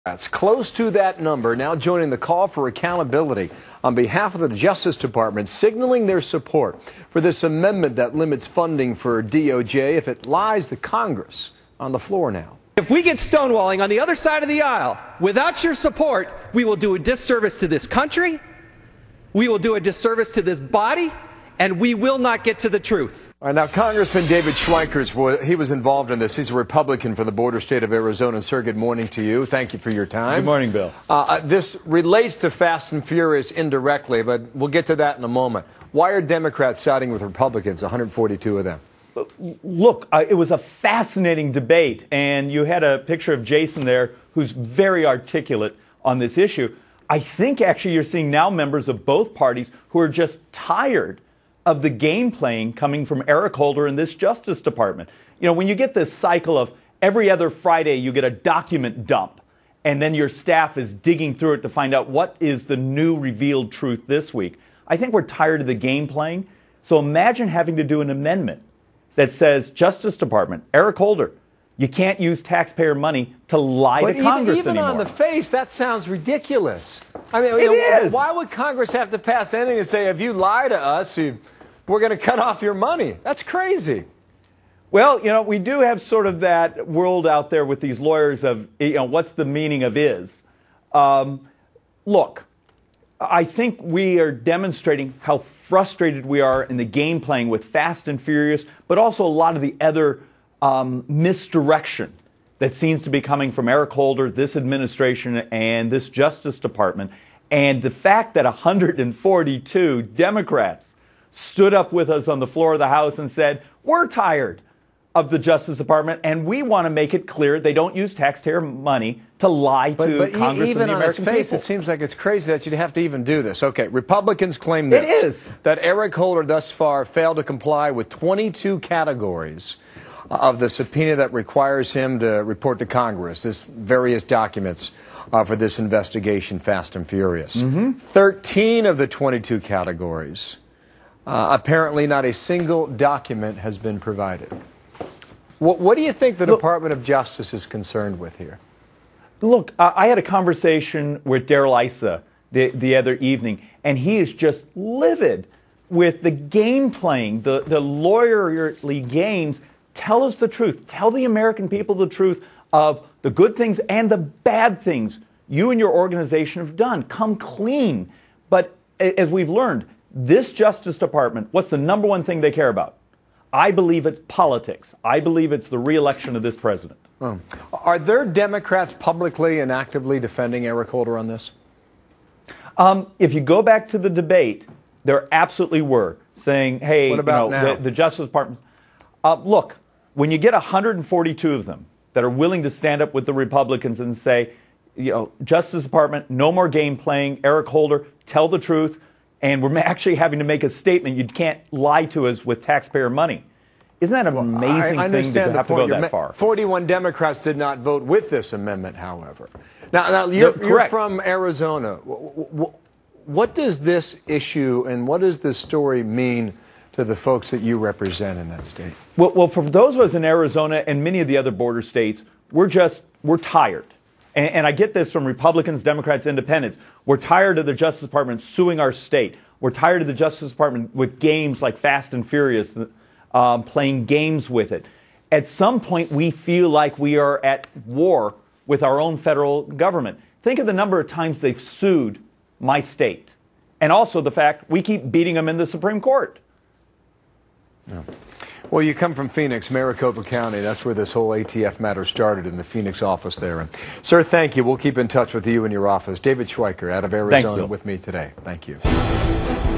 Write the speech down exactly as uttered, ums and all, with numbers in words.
That's close to that number, now joining the call for accountability on behalf of the Justice Department, signaling their support for this amendment that limits funding for D O J if it lies to Congress. On the floor now. If we get stonewalling on the other side of the aisle without your support, we will do a disservice to this country, we will do a disservice to this body, and we will not get to the truth. All right, now, Congressman David Schweikert, he was involved in this. He's a Republican from the border state of Arizona. Sir, good morning to you. Thank you for your time. Good morning, Bill. Uh, this relates to Fast and Furious indirectly, but we'll get to that in a moment. Why are Democrats siding with Republicans, one hundred forty-two of them? Look, uh, it was a fascinating debate, and you had a picture of Jason there who's very articulate on this issue. I think actually you're seeing now members of both parties who are just tired of the game playing coming from Eric Holder in this Justice Department. You know, when you get this cycle of every other Friday you get a document dump, and then your staff is digging through it to find out what is the new revealed truth this week, I think we're tired of the game playing. So imagine having to do an amendment that says, Justice Department, Eric Holder, you can't use taxpayer money to lie but to Congress even, even anymore. Even on the face, that sounds ridiculous. I mean, it you know, is. Why would Congress have to pass anything and say, if you lie to us, you, we're going to cut off your money? That's crazy. Well, you know, we do have sort of that world out there with these lawyers of, you know, what's the meaning of is? Um, look, I think we are demonstrating how frustrated we are in the game playing with Fast and Furious, but also a lot of the other um, misdirection that seems to be coming from Eric Holder, this administration, and this Justice Department. And the fact that one hundred forty-two Democrats stood up with us on the floor of the House and said, we're tired of the Justice Department, and we want to make it clear they don't use taxpayer money to lie but, to but Congress even and the on American its face, people. It seems like it's crazy that you'd have to even do this. Okay, Republicans claim this. It is. That Eric Holder thus far failed to comply with twenty-two categories of the subpoena that requires him to report to Congress, this various documents uh, for this investigation, Fast and Furious. Mm-hmm. thirteen of the twenty-two categories, uh, apparently not a single document has been provided. What, what do you think the Look, Department of Justice is concerned with here? Look, I, I had a conversation with Darrell Issa the, the other evening, and he is just livid with the game playing, the, the lawyerly games. Tell us the truth. Tell the American people the truth of the good things and the bad things you and your organization have done. Come clean. But as we've learned, this Justice Department, what's the number one thing they care about? I believe it's politics. I believe it's the re-election of this president. Oh. Are there Democrats publicly and actively defending Eric Holder on this? Um, if you go back to the debate, there absolutely were saying, hey, what about you know, now? The, the Justice Department. Uh, look, when you get one hundred forty-two of them that are willing to stand up with the Republicans and say, you know, Justice Department, no more game playing, Eric Holder, tell the truth. And we're actually having to make a statement. You can't lie to us with taxpayer money. Isn't that an well, amazing I, I thing to have to go that far? forty-one Democrats did not vote with this amendment, however. Now, now you're, no, you're from Arizona. What does this issue and what does this story mean to the folks that you represent in that state? Well, well, for those of us in Arizona and many of the other border states, we're just, we're tired. And, and I get this from Republicans, Democrats, Independents. We're tired of the Justice Department suing our state. We're tired of the Justice Department with games like Fast and Furious, um, playing games with it. At some point, we feel like we are at war with our own federal government. Think of the number of times they've sued my state. And also the fact we keep beating them in the Supreme Court. Yeah. Well, you come from Phoenix, Maricopa County. That's where this whole A T F matter started, in the Phoenix office there. And, sir, thank you. We'll keep in touch with you in your office. David Schweikert out of Arizona. Thanks, with me today. Thank you.